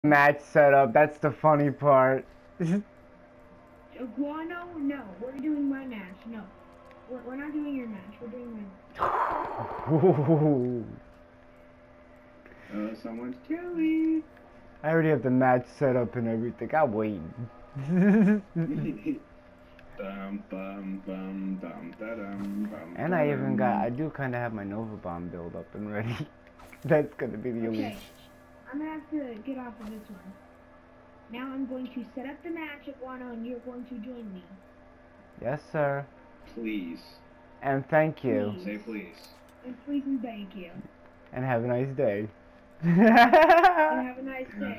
Match setup. That's the funny part. Guano, no. We're doing my match. No. We're not doing your match. We're doing mine. Someone's killing. I already have the match set up and everything. I'm waiting. And I do kind of have my Nova Bomb build up and ready. That's gonna be the elite. Okay. I'm gonna have to get off of this one. Now I'm going to set up the match at Guano and you're going to join me. Yes, sir. Please. And thank you. Please. Say please. And please and thank you. And have a nice day. And have a nice day.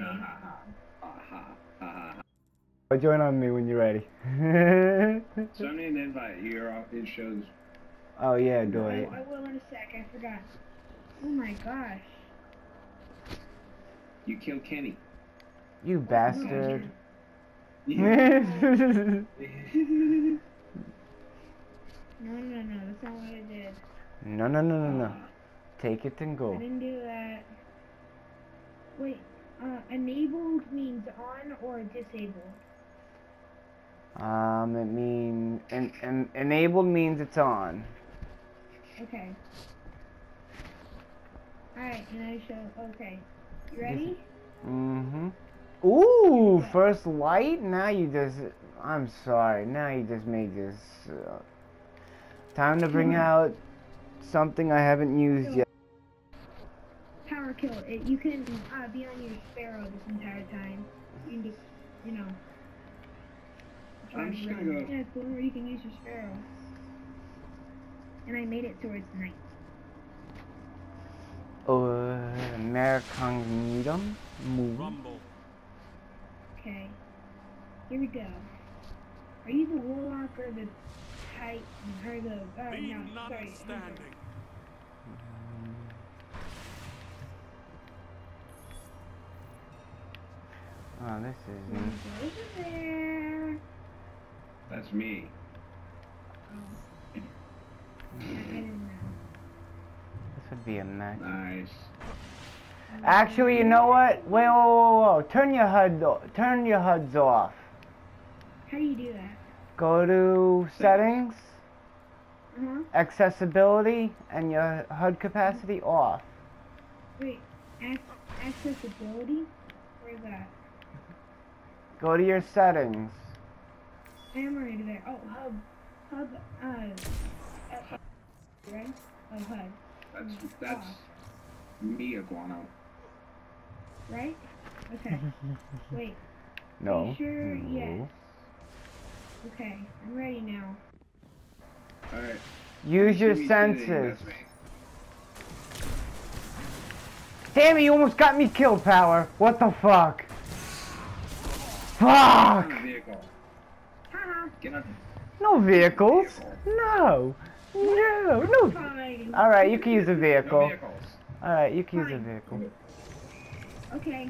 Join on me when you're ready. Send me an invite. It shows. Oh yeah, do it. I will in a sec. I forgot. Oh my gosh. You killed Kenny. You bastard. No, that's not what I did. No. Take it and I go. didn't do that. Wait, enabled means on or disabled? It means enabled means it's on. Okay. Alright, and I show, okay. You ready? Mm-hmm. Ooh, first light? Now you just, I'm sorry, now you just made this, time to bring out something I haven't used yet. Power kill. You can be on your Sparrow this entire time. You can just, you know. I'm just gonna go. Yeah, it's the one where you can use your Sparrow. And I made it towards night. American move. Rumble. Okay. Here we go. Are you the Warlock or the Titan? Or the, Be no, sorry. notwithstanding. Oh, this is Over there. That's me. Oh. I didn't know. this would be a match. Nice. Actually, you know what? Wait, whoa. Turn your HUDs off. How do you do that? Go to settings, Uh-huh. accessibility, and your HUD capacity off. Wait, accessibility? Where's that? Go to your settings. I am already there. Oh, hub, right? Oh, HUD. That's me, Iguano. Right? Okay. Wait. No. Are you sure? No. Yes. Okay, I'm ready now. Alright. Use your senses. Damn it, you almost got me killed, Power. What the fuck? Fuck! Vehicle. Haha. Get up. No vehicles. No. Fine. Alright, you can use a No vehicle. vehicles. Alright, you can use a Fine. vehicle. Okay.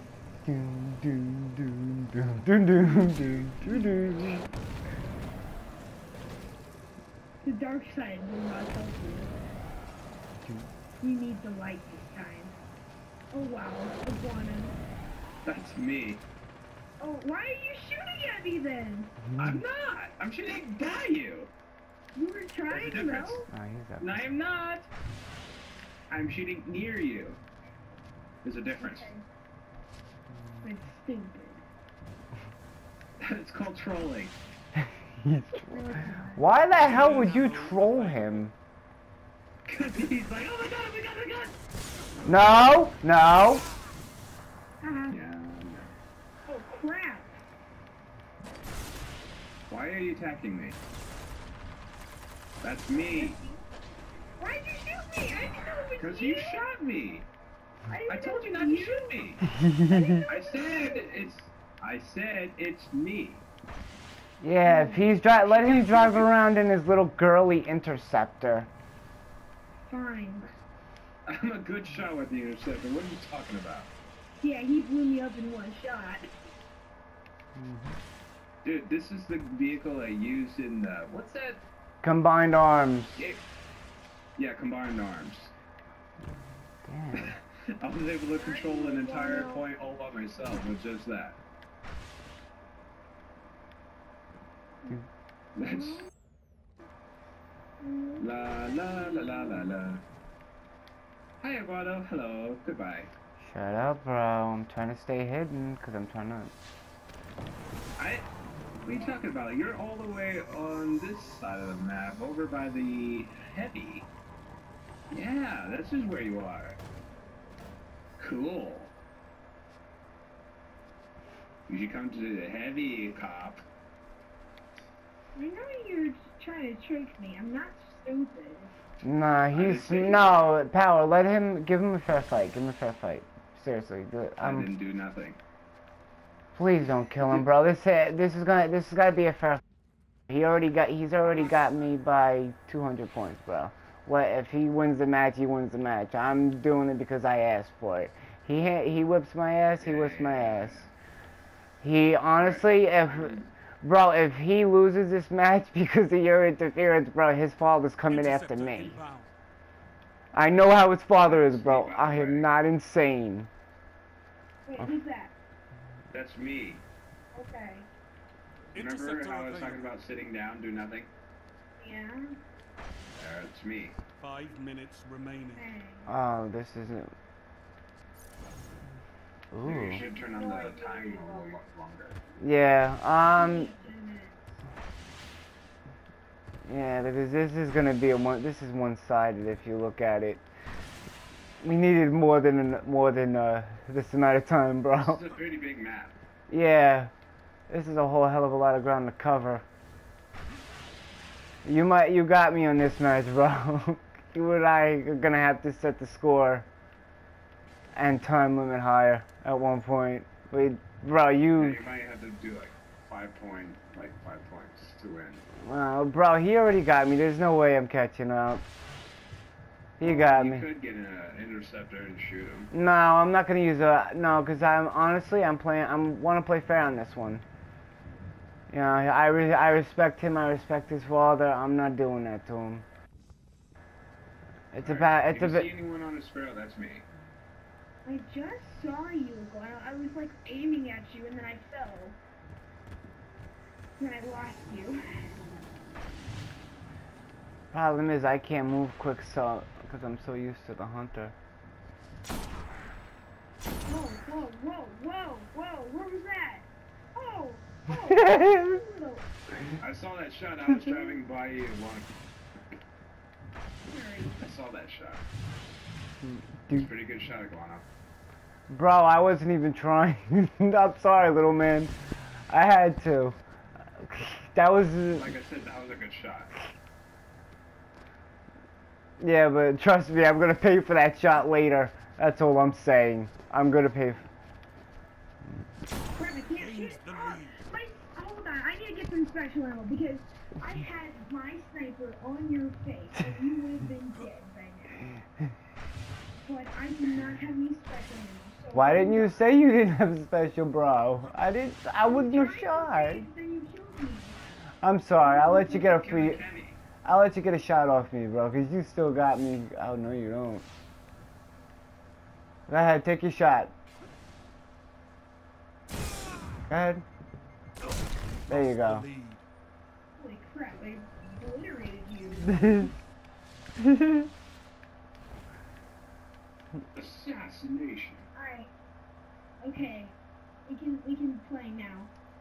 The dark side will not help you. You need the light this time. Oh wow, Iguana. That's me. Oh, why are you shooting at me then? I'm not. I'm shooting at you. You were trying There's a difference. though? Oh, he's up. No, I'm not. I'm shooting near you. There's a difference. That's stupid. It's called trolling. Why the hell would you troll him? Cause he's like, oh my god, oh my god, oh my god. No. Haha. Yeah. Oh crap. Why are you attacking me? That's me. Why'd you shoot me? I didn't know it was Because you shot me. I didn't told know you it not was to shoot me. you. I said it's me. Yeah, if he's let him drive around in his little girly interceptor. Fine. I'm a good shot with the interceptor. What are you talking about? Yeah, he blew me up in one shot. Dude, this is the vehicle I used in the... What's that? Combined arms. Yeah, combined arms. Damn. I was able to control an entire point all by myself with just that. That's... La la la la la la. Hi Eduardo, hello, goodbye. Shut up, bro. I'm trying to stay hidden because I'm trying to... What are you talking about? You're all the way on this side of the map, over by the heavy. Yeah, this is where you are. Cool. You should come to the heavy, cop. I know you're trying to trick me. I'm not stupid. Nah, he's... No, Power, let him... Give him a fair fight. Give him a fair fight. Seriously, do it. I didn't do nothing. Please don't kill him, bro. This is gotta be a fair. He's already got me by 200 points, bro. What if he wins the match? He wins the match. I'm doing it because I asked for it. He whips my ass. He whips my ass. He honestly, if he loses this match because of your interference, bro, his father's coming after me. I know how his father is, bro. I am not insane. Wait, who's that? That's me. Okay. Remember how I was talking about sitting down, do nothing? Yeah. It's me. 5 minutes remaining. Oh, this isn't... Ooh. You should turn on the time a little longer. Yeah, yeah, because this is gonna be this is one-sided if you look at it. We needed more than this amount of time, bro. This is a pretty big map. Yeah, this is a whole hell of a lot of ground to cover. You got me on this match, bro. You and I are gonna have to set the score and time limit higher at one point. Wait, bro, Yeah, you might have to do like 5 points to win. Bro, he already got me. There's no way I'm catching up. You got me. You could get an interceptor and shoot him. No, I'm not gonna use no, because I'm want to play fair on this one. You know, I respect him. I respect his father. I'm not doing that to him. It's a bad. It's a bit. If you see anyone on a sparrow, that's me. I just saw you go. I was like aiming at you and then I fell. And I lost you. Problem is I can't move quick because I'm so used to the hunter. Whoa, whoa, whoa, whoa, whoa, where was that? Oh, oh. I saw that shot. I was driving by you. I saw that shot. It's a pretty good shot, Iguana. Bro, I wasn't even trying. I'm sorry, little man. I had to. That was... Like I said, that was a good shot. Yeah, but trust me, I'm gonna pay for that shot later. That's all I'm saying. I'm gonna pay Crap, I can't shoot. Hold on, I need to get some special ammo because I had my sniper on your face and you would have been dead by now. But I do not have any special ammo. So Why didn't you say you didn't have a special, bro? I wouldn't have shot. Then you killed me. I'm sorry, I'll let you get a free... I'll let you get a shot off me, bro, because you still got me. Oh, no, you don't. Go ahead, take your shot. Go ahead. There you go. Holy crap, I obliterated you. Assassination. Alright. Okay. We can play now.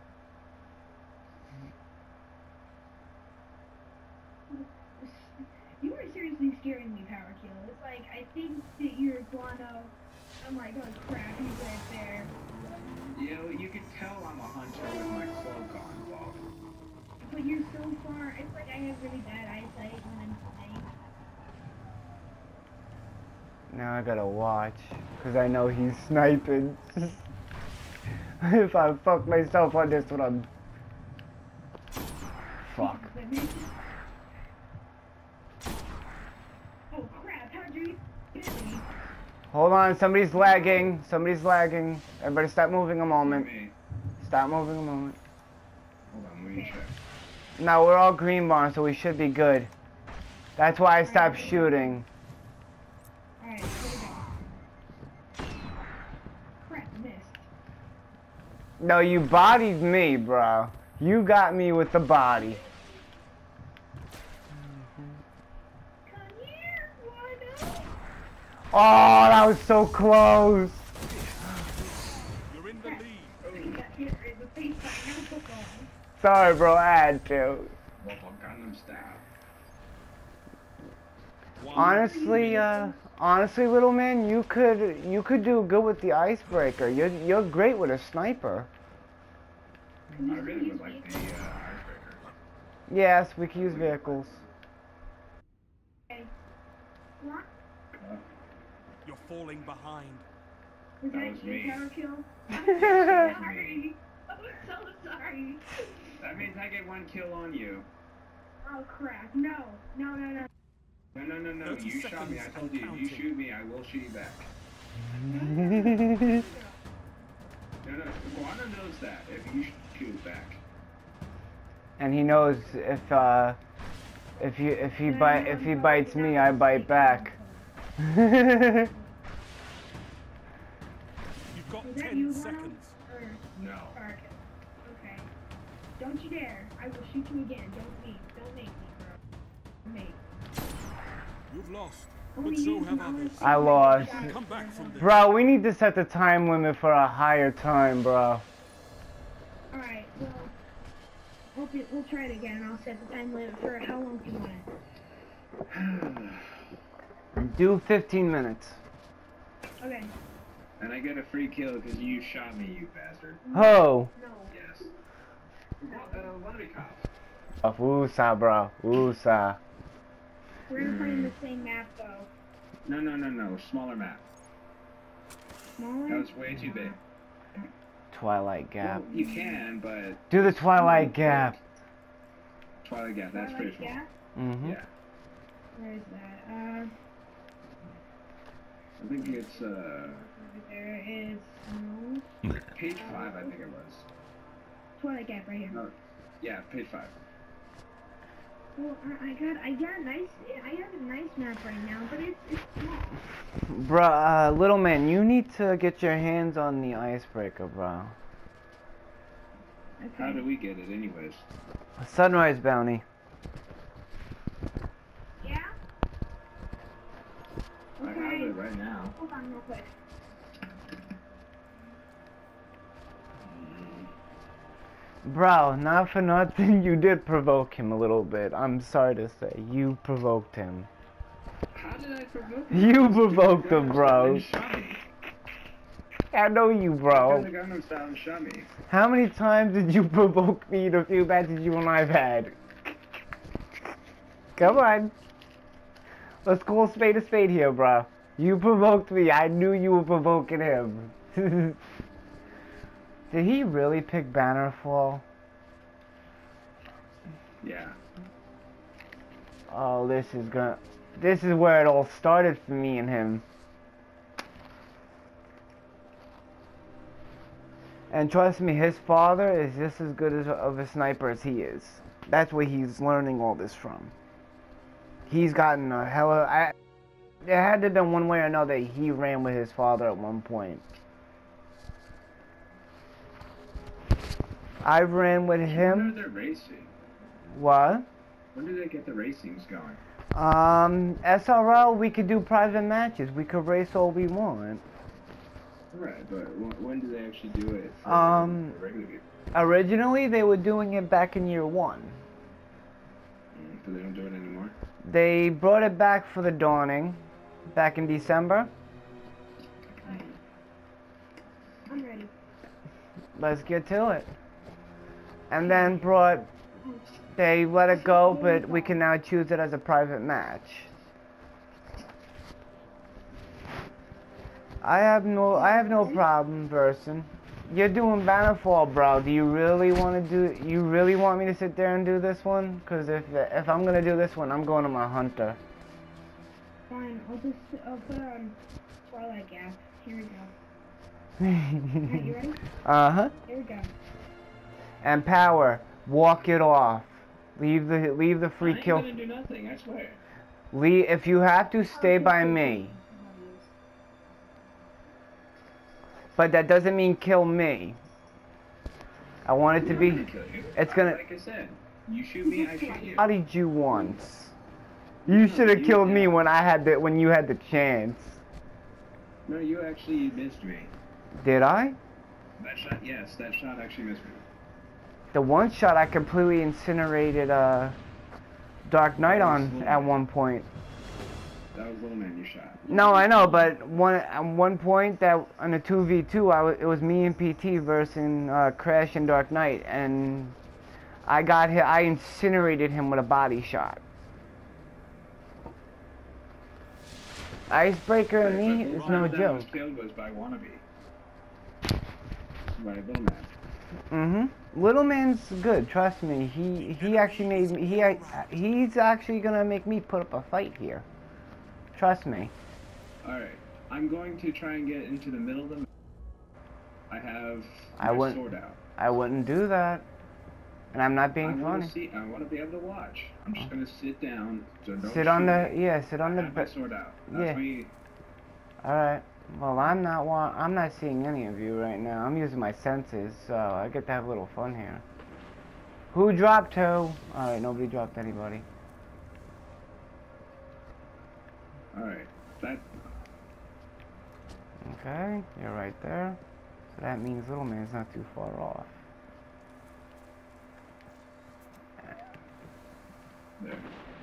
You are seriously scaring me, Power Kill. It's like, I think that you're Guano. I'm like, oh crap, he's right there. You know, you can tell I'm a hunter with my cloak on, Bob. But you're so far. It's like I have really bad eyesight when I'm playing. Now I gotta watch, because I know he's sniping. If I fuck myself on this one, I'm... Fuck. Oh crap, how'd you hit me? Hold on, somebody's lagging. Somebody's lagging. Everybody stop moving a moment. Me. Stop moving a moment. Hold on, let me check. No, we're all green bar, so we should be good. That's why I stopped shooting. Alright, here we go. No, you bodied me, bro. You got me with the body. Come here, Wanda. Oh, that was so close. You're in the lead. You got hit in the face by an alcohol. Sorry, bro. I had to. Gangnam Style. Honestly, little man, you could do good with the icebreaker. You're great with a sniper. I really would like the icebreaker. Yes, we can use vehicles. Okay. What? You're falling behind. Was That was your me. power kill? I'm That was sorry. I'm so sorry. That means I get 1 kill on you. Oh crap. No. No, no, no. No. 30 You shot me. I seconds told and you. If you counting. shoot me, I will shoot you back. No. Guano knows that. If you shoot back. And he knows if he bites me, I bite back. You've got Was that 10 you, Guano? seconds. Or No. Spark? Okay. Don't you dare. I will shoot you again. Don't make me, bro. Make. You've lost, Only but so you have can others. I lost. Come back from this. Bro, we need to set the time limit for a higher time, bro. Alright, well, we'll try it again. I'll set the time limit for how long do you want it? Do 15 minutes. Okay. And I get a free kill because you shot me, you bastard. Ho! No. Yes. Let me cop. Woosa, bro. Woosa. We're gonna play in the same map though. No. Smaller map. Smaller? That was way too big. Twilight Gap. Well, you can, but Do the Twilight Gap. Twilight Gap. That's pretty small. Yeah? Mm-hmm. Yeah. Where is that? I think it's There is no page 5. I think it was. Twilight Gap right here. No. Yeah, page 5. Well, I got a nice map right now, but it's small. Bruh, little man, you need to get your hands on the icebreaker, bro. How Okay. do we get it, anyways? Sunrise bounty. Yeah? I have Okay. it right now. Hold on real quick. Bro, not for nothing, you did provoke him a little bit. I'm sorry to say, you provoked him. How did I provoke him? You provoked him, bro. He shot me. I know you, bro. The Gangnam Style and shot me. How many times did you provoke me to feel bad that you and I've had? Come on. Let's call a spade here, bro. You provoked me. I knew you were provoking him. Did he really pick Bannerfall? Yeah. Oh, this is where it all started for me and him. And trust me, his father is just as good of a sniper as he is. That's where he's learning all this from. He's gotten a hella... It had to have been one way or another he ran with his father at one point. I ran with When him. are they racing? What? When do they get the racings going? SRL, we could do private matches. We could race all we want. Right, but when do they actually do it? For regular people? Originally, they were doing it back in year 1. So they don't do it anymore? They brought it back for the Dawning, back in December. I'm ready. Let's get to it. And then they let it go, but we can now choose it as a private match. I have no problem versing. You're doing Bannerfall, bro. Do you really want to do? You really want me to sit there and do this one? Cause if I'm gonna do this one, I'm going to my hunter. Fine, I'll put on Twilight Gap. Here we go. Alright, you ready? Uh-huh. Here we go. And power, walk it off. Leave the free kill. I ain't gonna do nothing, I swear. If you have to, stay by me. But that doesn't mean kill me. I want it to I'm be. gonna kill you. It's gonna. Like I said, you shoot me, I shoot you. How did you once? You should have you killed me have- when when you had the chance. No, you actually missed me. Did I? That shot, yes, that shot actually missed me. The one shot I completely incinerated Dark Knight on at one point. That was Little Man you shot. No, I know, but at one point that on a 2v2, it was me and PT versus Crash and Dark Knight, and I got hit. I incinerated him with a body shot. Icebreaker and me is no That joke. was killed was by Wannabe. By Little Man. Little Man's good. Trust me. He actually made me. He's actually gonna make me put up a fight here. Trust me. Alright, I'm going to try and get into the middle of the map. I have I my wouldn't- sword out. I wouldn't do that. And I'm not being I want funny. to see. I want to be able to watch. I'm just going to sit down. So don't Sit on shoot the me. sit on I the have my sword out. That's yeah. me. All right. Well, I'm not seeing any of you right now. I'm using my senses, so I get to have a little fun here. Who dropped who? All right, nobody dropped anybody. Alright, that. Okay, you're right there. So that means Little Man's not too far off. There.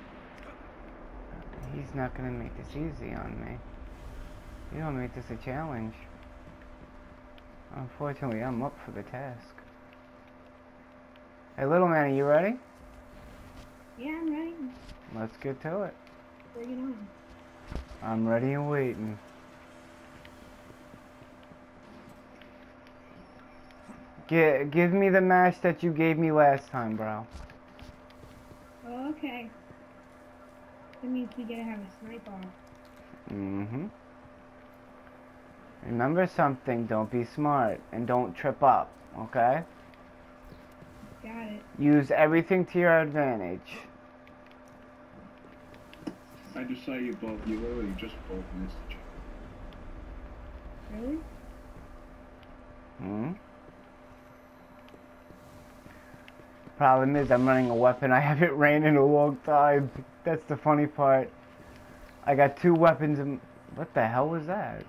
He's not gonna make this easy on me. You don't make this a challenge. Unfortunately, I'm up for the task. Hey, Little Man, are you ready? Yeah, I'm ready. Let's get to it. Bring it on. I'm ready and waiting. Give me the match that you gave me last time, bro. Oh, okay. That means we gotta have a snipe off. Remember something, don't be smart, and don't trip up, okay? Got it. Use everything to your advantage. I just saw you both. You literally just both missed each other. Really? Problem is, I'm running a weapon I haven't ran in a long time. That's the funny part. I got two weapons and... What the hell was that?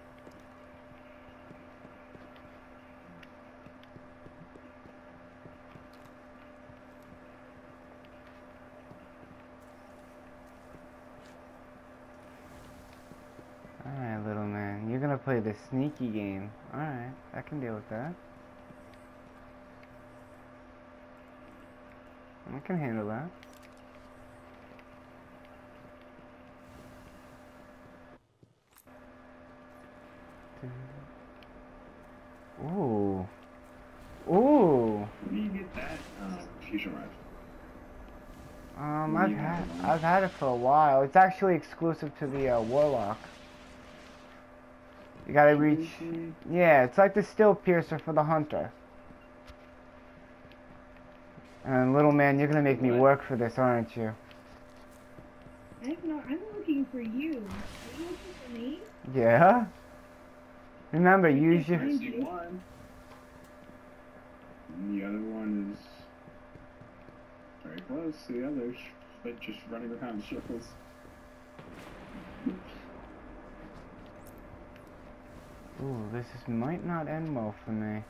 Alright, Little Man. You're gonna play the sneaky game. Alright, I can deal with that. I can handle that. Ooh. Ooh. Where do you get that fusion rifle? I've had it for a while. It's actually exclusive to the Warlock. You gotta reach. Yeah, it's like the Steel Piercer for the Hunter. And Little Man, you're gonna make me work for this, aren't you? I'm looking for you. Are you looking for me? Yeah. Remember, use your. I see one. And the other one is very close to the others, but just running around in circles. Ooh, might not end well for me.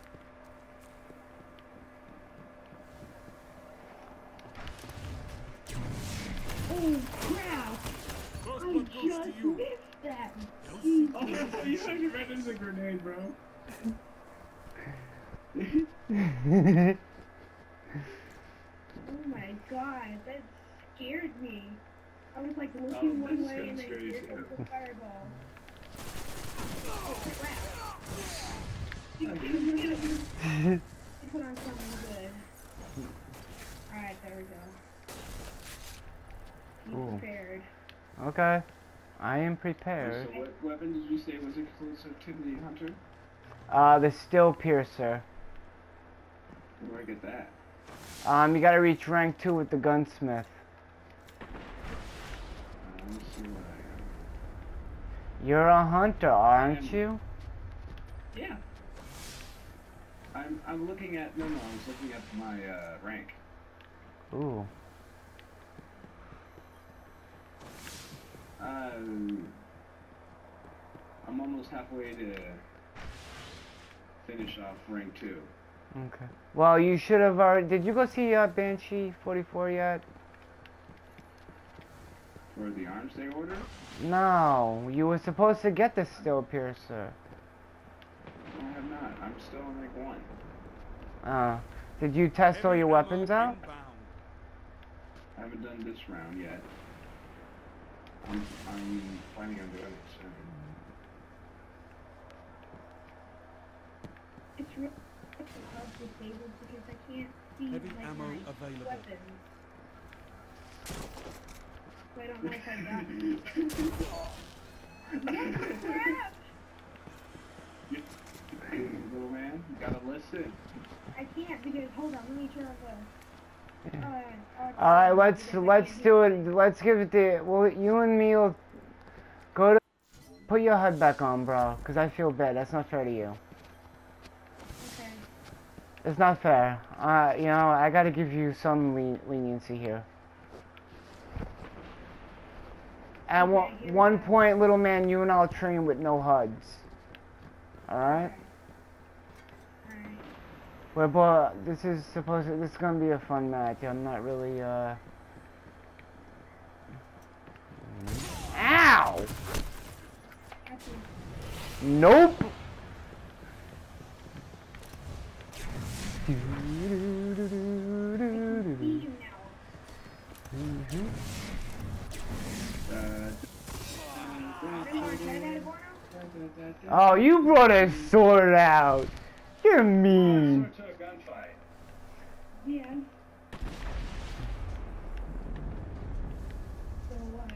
Oh crap! First I one goes to just you. missed that. Oh, you actually ran into the grenade, bro. Oh my god, that scared me. I was like looking Oh, one this way is and then gonna scare you hit too. with the fireball. Oh crap. You put on something good. Alright, there we go. Be Ooh. prepared. Okay. I am prepared. So what weapon did you say was exclusive to the Hunter? The Steel Piercer. Where do I get that? You gotta reach rank 2 with the Gunsmith. Let's see what I You're a hunter, aren't you? am. Yeah. I'm looking at no. I was looking at my rank. Ooh. I'm almost halfway to finish off rank 2. Okay. Well, you should have already. Did you go see Banshee 44 yet? For the arms day order? No, you were supposed to get the Steel Piercer. No, I have not. I'm still on rank 1. Did you test all Heavy your ammo weapons out? inbound. I haven't done this round yet. I'm planning on doing it soon. It's really hard disabled because I can't see Heavy like ammo my available. weapons. So I don't know if I got Little man, you gotta listen. I can't because hold on, let me turn off All right, let's do it. Let's give it the. Well, you and me will go to. Put your HUD back on, bro, because I feel bad. That's not fair to you. Okay. It's not fair. You know, I gotta give you some leniency here. At one point, little man, you and I'll train with no HUDs. Alright? Alright. Well, but this is gonna be a fun match. I'm not really, Ow! Nope! Oh, you brought a sword out. You're mean. To a gunfight. Yeah. So what?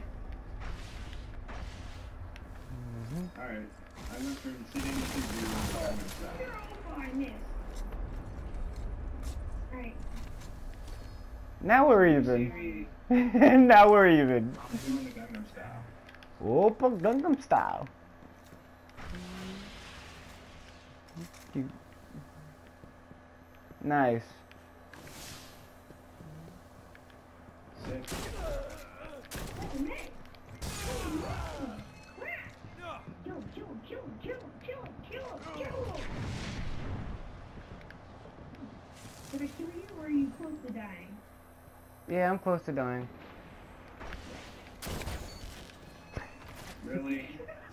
Alright. I went from sitting to fireman style. Oh, I missed. Alright. Now we're You even. see me Now we're even. doing the Gangnam style. Opa, Gangnam Style. Nice. Sick. Did I kill you or are you close to dying? Yeah, I'm close to dying. Really?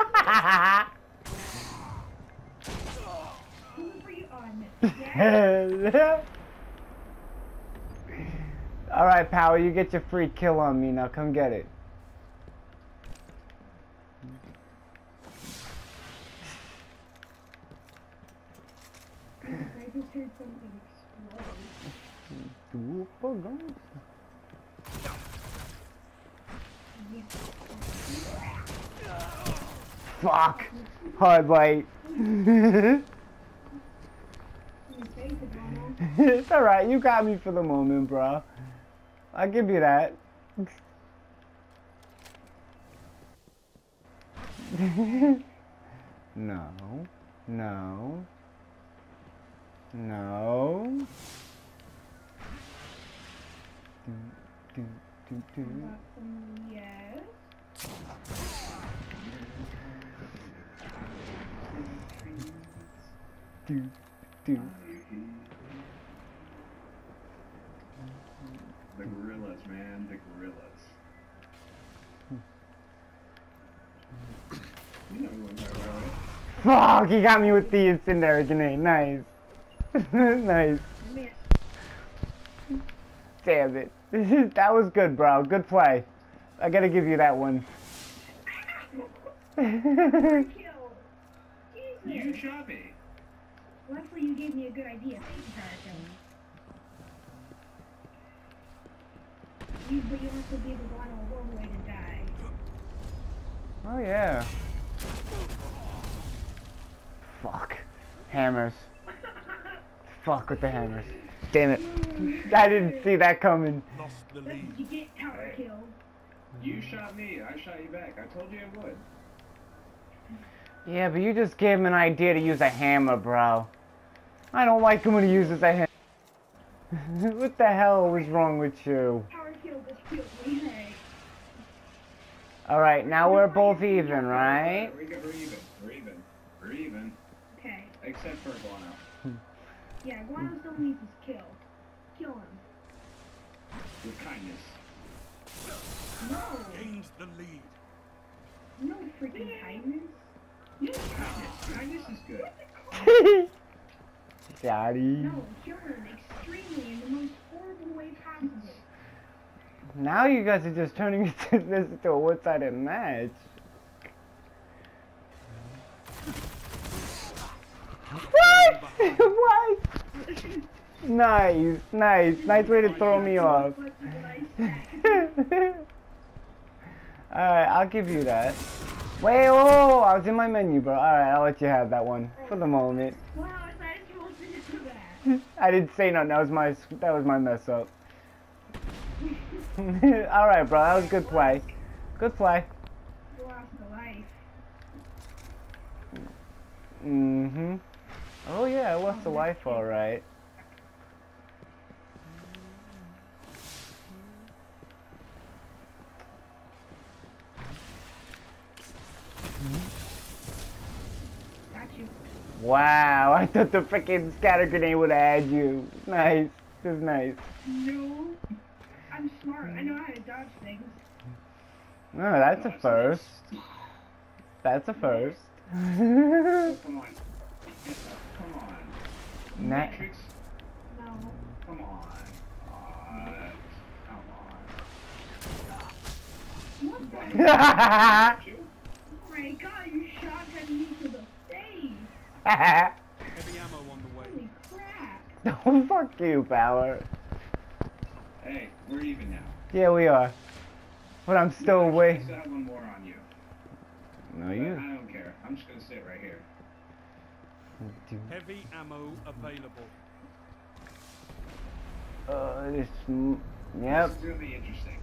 Who were you on? Yeah? Alright, Power, you get your free kill on me. Now come get it. I just heard something explode. Opa, Gangnam Fuck! Hard light. It's alright, you got me for the moment, bro. I'll give you that. No. No. No. Do, do, do, do. Yes. Do, do. The gorillas, man, the gorillas. You know who I'm talking about, right? Fuck, he got me with the incendiary grenade. Nice. Nice. Miss. Damn it. That was good, bro. Good play. I gotta give you that one. Kill. Jesus. You shot me. Luckily you gave me a good idea. Thank you, Karakill. But you also gave the bottle a horrible way to die. Oh, yeah. Fuck. Hammers. Fuck with the hammers. Damn it. I didn't see that coming. Lost the That's lead. what you get, Karakill. You shot me. I shot you back. I told you I would. Yeah, but you just gave him an idea to use a hammer, bro. I don't like him when he uses a hand. What the hell was wrong with you? Power kill just killed me. Hey. Alright, now we're both even, right? We're even. We're even. Okay. Except for Guano. Yeah, Guano still needs his kill. Kill him. With kindness. No. Gains the lead. No freaking kindness. No Kindness. Kindness is good. Daddy. No, kill him extremely in the most horrible way possible. Now you guys are just turning this into a one-sided match. What? What? Nice, nice. Nice way to throw me off. Alright, I'll give you that. Wait, oh, I was in my menu, bro. Alright, I'll let you have that one for the moment. Wow, I thought you supposed to do that. I didn't say nothing. That was my mess up. Alright, bro. That was good play. Good play. You lost the life. Mm-hmm. Oh, yeah, I lost a life, alright. Got you. Wow, I thought the freaking scatter grenade would have had you. Nice. This is nice. No. I'm smart. I know how to dodge things. Oh, that's a first. That's a first. Oh, come on. Come on. Na- Matrix. No. Come on. Come What the? on. Oh my god, you shotgun me to the face. Heavy ammo on the way. Holy crap. Oh, fuck you, Power. Hey, we're even now. Yeah, we are. But I'm still I away. still have one more on you. No, But you. I don't care. I'm just gonna sit right here. Heavy ammo available. This. Yep. This is gonna be interesting.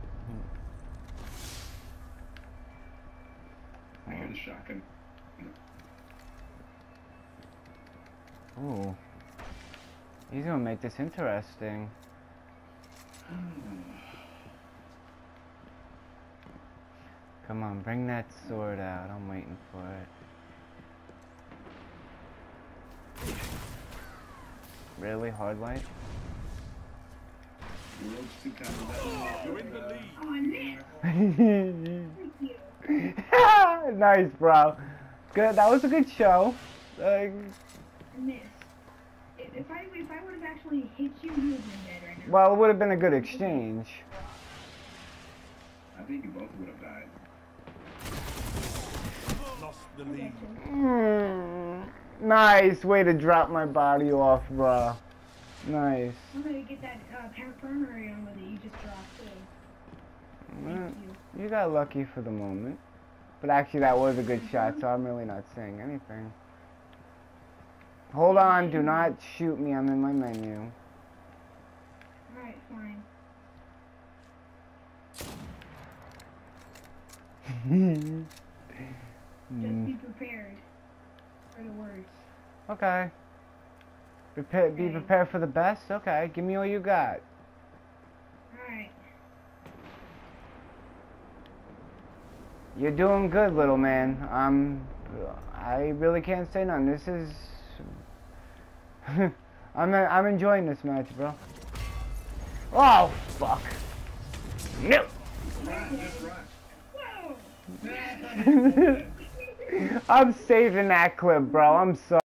I hear the shotgun. Ooh. He's gonna make this interesting. Come on, bring that sword out. I'm waiting for it. Really? Hard light? World's too kind of You're in the lead. Oh, I missed. Thank you. Nice, bro. Good. That was a good show. I missed. If I would have actually hit you, you would have been dead right now. Well, it would have been a good exchange. I think you both would have died. Lost the lead. Nice way to drop my body off, bro. Nice. I'm gonna get that primary armor that you just dropped too. Thank you. You got lucky for the moment. But actually, that was a good shot, so I'm really not saying anything. Hold on, do not shoot me. I'm in my menu. Alright, fine. Just be prepared for the worst. Okay. Be prepared for the best? Okay, give me all you got. Alright. You're doing good, little man. I really can't say none. This is... I'm enjoying this match, bro. Oh, fuck. No! Run, just run. Whoa! I'm saving that clip, bro. I'm sorry.